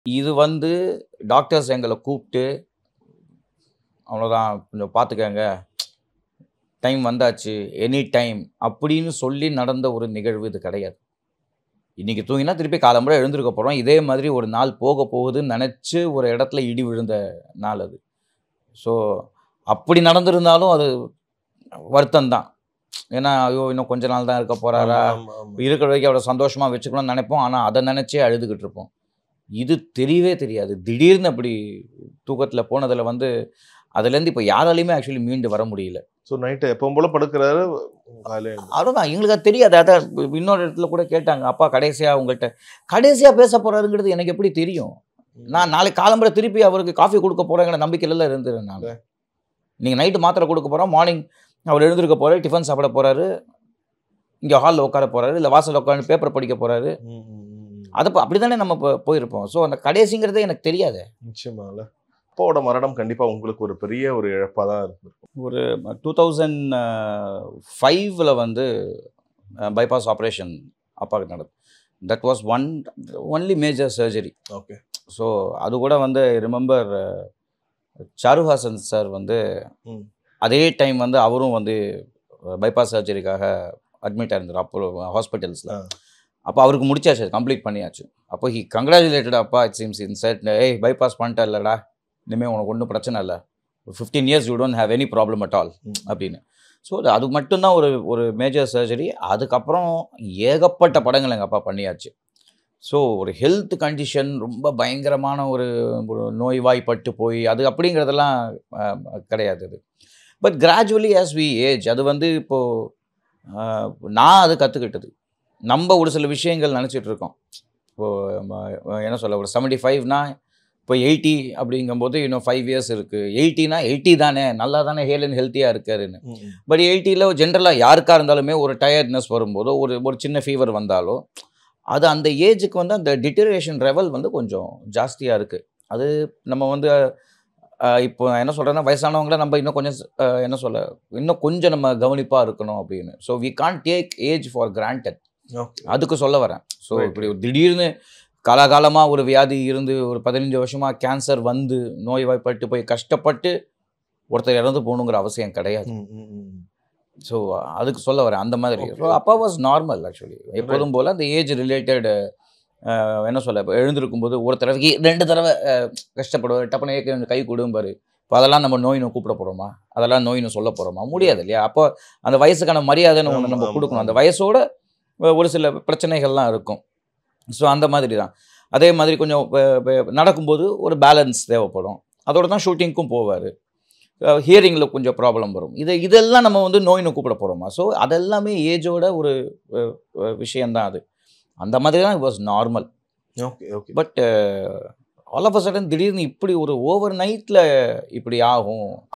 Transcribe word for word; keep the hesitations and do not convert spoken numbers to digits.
இது வந்து டாக்டர்ஸ் எங்கள கூப்பிட்டு, அவ்வளோதான் கொஞ்சம் பார்த்துக்கங்க. டைம் வந்தாச்சு. எனி டைம் அப்படின்னு சொல்லி நடந்த ஒரு நிகழ்வு இது கிடையாது. இன்னைக்கு தூங்கினா திருப்பி காலம்பற எழுந்திருக்க போறோம். இதே மாதிரி ஒரு நாள் போக போகுதுன்னு நெனச்சு ஒரு இடத்துல இடி விழுந்த நாள் அது. ஸோ அப்படி நடந்திருந்தாலும் அது வருத்தம் தான். ஏன்னா, ஐயோ! இன்னும் கொஞ்ச நாள் தான் இருக்க போறாரா? ஆமா, ஆமா, ஆமா. இருக்கிற வரைக்கும் அவர சந்தோஷமா வச்சுக்கணும்னு நெனைப்போம். ஆனா, அத நெனச்சே அழுதுகிட்டு இருப்போம். இது தெரியவே தெரியாது. திடீர்னு அப்படி தூக்கத்துல போனதுல வந்து, அதுலேருந்து இப்ப யாராலயுமே ஆக்சுவலி மீண்டு வர முடியல. ஸோ நைட்டு எப்பவும் போல படுக்குறாரு. காலையில எழுந்து அவ்வளோதான். எங்களுக்கு அது தெரியாது. அதான் இன்னொரு இடத்துல கூட கேட்டாங்க. அப்பா கடைசியா உங்கள்ட்ட கடைசியா பேச போறாருங்கிறது எனக்கு எப்படி தெரியும்? நான் நாளைக்கு காலம்பற திருப்பி அவருக்கு காஃபி குடுக்க போறேங்கிற நம்பிக்கையில இருந்தேன் நானு. நீங்க நைட்டு மாத்திரை குடுக்க போறோம். மார்னிங் அவர் எழுந்திருக்க போறாரு. டிஃபன் சாப்பிட போறாரு. இங்க ஹால்ல உட்கார போறாரு. இல்ல வாசல்ல உட்கார்ந்து பேப்பர் படிக்க போறாரு. ம், ம், ம். அது அப்ப அப்படித்தானே நம்ம போ போயிருப்போம். ஸோ அந்த கடைசிங்கிறதே எனக்கு தெரியாதே. நிச்சயமால. அப்பாவோட மரணம் கண்டிப்பா உங்களுக்கு ஒரு பெரிய ஒரு இழப்பா தான் இருந்திருக்கும். ஒரு டூ தௌசண்ட் ஃபைவ்ல வந்து பைபாஸ் ஆப்ரேஷன் அப்பாவுக்கு நடந்தது. That was one only major surgery. Okay. So அது கூட வந்து ரிமெம்பர் சாருஹாசன் சார் வந்து ம். அதே டைம் வந்து அவரும் வந்து பைபாஸ் சர்ஜரிக்காக அட்மிட் ஆயிருந்தார் அப்போ ஹாஸ்பிட்டல்ஸில். ஆ. அப்போ அவருக்கு முடிச்சாச்சு, கம்ப்ளீட் பண்ணியாச்சு. அப்போ ஹி கங்க்ராச்சுலேட்டட் அப்பா இட் சீம்ஸ் இன் செட், ஏய் பைபாஸ் பண்ணிட்டா இல்லைடா, இனிமேல் உனக்கு ஒன்றும் பிரச்சனை இல்லை, fifteen years you don't have any problem at all hmm. அப்படின்னு. ஸோ அது மட்டும்தான் ஒரு ஒரு மேஜர் சர்ஜரி. அதுக்கப்புறம் ஏகப்பட்ட படங்கள் எங்கள் அப்பா பண்ணியாச்சு. ஸோ ஒரு ஹெல்த் கண்டிஷன் ரொம்ப பயங்கரமான ஒரு ஒரு நோய்வாய்ப்பட்டு போய் அது அப்படிங்கிறதெல்லாம் அஹ், கிடையாது அது. But gradually as we age அது வந்து இப்போது நான் அது கற்றுக்கிட்டது. நம்ம ஒரு சில விஷயங்கள் நினச்சிட்டு இருக்கோம். இப்போது என்ன சொல்ல, ஒரு செவன்ட்டி ஃபைவ்னா இப்போ எயிட்டி அப்படிங்கும்போது இன்னும் ஃபைவ் இயர்ஸ் இருக்குது. எயிட்டினா எயிட்டி தானே, நல்லா தானே ஹேல் அண்ட் ஹெல்த்தியாக இருக்காருன்னு. ம், ம். பட் எயிட்டியில் ஜென்ரலாக யாருக்காக இருந்தாலுமே ஒரு டயர்ட்னஸ் வரும்போதோ ஒரு ஒரு சின்ன ஃபீவர் வந்தாலோ அது அந்த ஏஜுக்கு வந்து அந்த டிட்டரேஷன் லெவல் வந்து கொஞ்சம் ஜாஸ்தியாக இருக்குது. அது நம்ம வந்து அஹ், இப்போ நான் என்ன சொல்கிறேன்னா, வயசானவங்கள நம்ம இன்னும் கொஞ்சம் அஹ், என்ன சொல்ல, இன்னும் கொஞ்சம் நம்ம கவனிப்பாக இருக்கணும் அப்படின்னு. So we can't take age for granted. Okay. அதுக்கு சொல்ல வரேன். So Right. இப்படி ஒரு திடீர்னு காலாகாலமாக ஒரு வியாதி இருந்து ஒரு பதினஞ்சு வருஷமாக கேன்சர் வந்து நோய்வாய்ப்பட்டு போய் கஷ்டப்பட்டு ஒருத்தர் இறந்து போகணுங்கிற அவசியம் கிடையாது. ம், ம், ம். ஸோ அதுக்கு சொல்ல வரேன் அந்த மாதிரி. Okay. ஸோ அப்பா வாஸ் நார்மல் ஆக்சுவலி. எப்போதும் போல் அந்த ஏஜ் ரிலேட்டட் என்ன சொல்ல, இப்போ எழுந்திருக்கும் போது ஒரு தடவைக்கு ரெண்டு தடவை அஹ், கஷ்டப்படுவார். டப்புனு ஏற்க கை கொடும்பாரு. இப்போ அதெல்லாம் நம்ம நோயின்னு கூப்பிட போகிறோமா? அதெல்லாம் நோயின்னு சொல்ல போகிறோமா? முடியாது இல்லையா? அப்போ அந்த வயசுக்கான மரியாதைன்னு ஒன்று நம்ம ஆமா, கொடுக்கணும். அந்த ஆமா. வயசோட அஹ், ஒரு சில பிரச்சனைகள்லாம் இருக்கும். ஸோ அந்த மாதிரி தான். அதே மாதிரி கொஞ்சம் அஹ், அஹ், நடக்கும்போது ஒரு பேலன்ஸ் தேவைப்படும். அதோட தான் ஷூட்டிங்க்கும் போவார். ஹியரிங்கில் கொஞ்சம் ப்ராப்ளம் வரும். இது இதெல்லாம் நம்ம வந்து நோயின்னு கூப்பிட போகிறோமா? ஸோ அதெல்லாமே ஏஜோட ஒரு அஹ், அஹ், விஷயந்தான் அது. அந்த மாதிரி தான் it was normal. Okay, okay. But all of a sudden திடீர்னு இப்படி ஒரு ஓவர் நைட்டில் இப்படி ஆகும்